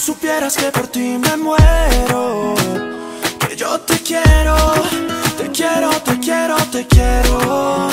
supieras que por ti me muero, que yo te quiero, te quiero, te quiero, te quiero.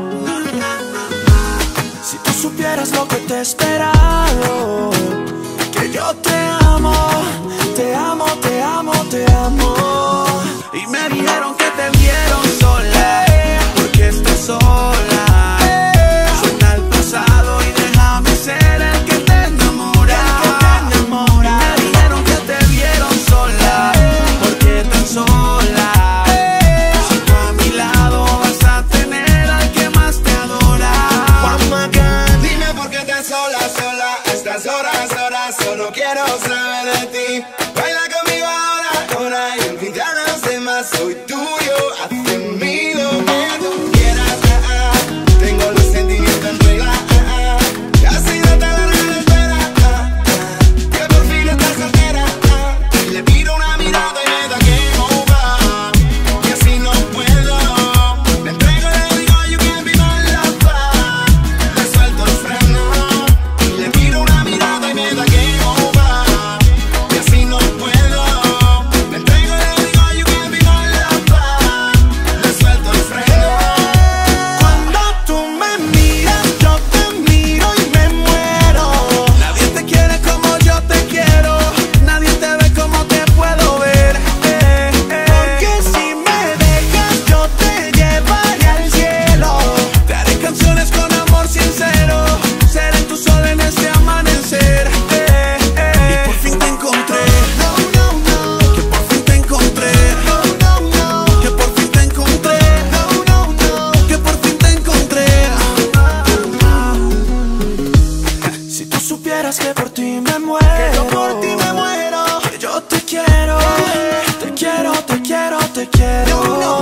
Si tú supieras lo que te he esperado, que yo te amo, te amo, te amo, te amo. Y me dijeron que te vieron sola, porque estás sola. Suena el pasado y déjame ser el que te enamora. Y me dijeron que te vieron sola, porque estás sola. Si tú a mi lado vas a tener al que más te adora. Dime por qué estás sola, sola. A estas horas, horas, solo quiero saber de ti. Baila conmigo ahora, ahora y olvida a los demás. Soy tuyo, hazte mí lo que tú quieras. Tengo los sentimientos en regla. Casi no te larga la espera. Que por fin estás soltera. Y le tiro una mirada y me da game over. Y así no puedo. Me entrego y le digo you can be my lover. Le suelto el freno. Y le tiro una mirada y me da game over. Y así no puedo. Me entrego y le digo you can be my lover. Le suelto el freno. Cuando tú me miras, yo te miro y me muero. Nadie te quiere como yo te quiero. Nadie te ve como te puedo ver. Porque si me dejas, yo te llevaré al cielo. Te haré canciones con amor sincero. Seré tu sol en este amanecer. Y por fin te encontré. Que por fin te encontré. Que por fin te encontré. Que por fin te encontré. Si tú supieras que por ti me muero, que yo por ti me muero, que yo te quiero, te quiero, te quiero, te quiero.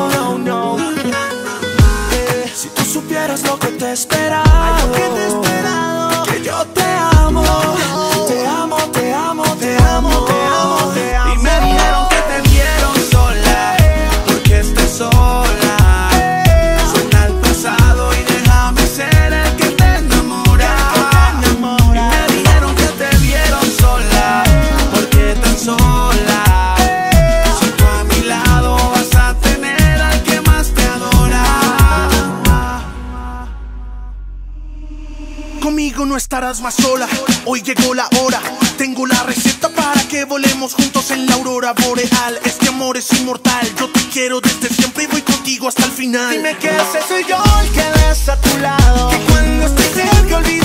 Si tú supieras lo que te he esperado, que yo te amo, te amo, te amo, te amo, te amo, te amo. Y me dijeron que te vieron sola, porque estás sola. Suena el pasado y déjame ser el que te enamora. Y me dijeron que te vieron sola, porque estás sola. Si tú a mi lado vas a tener al que más te adora. Conmigo no estarás más sola, hoy llegó la hora. Tengo la receta para que volemos juntos en la aurora boreal. Este amor es inmortal, yo te quiero desde siempre y voy contigo hasta el final. Dime que ese soy yo el que ves a tu lado, que cuando estoy cerca olvido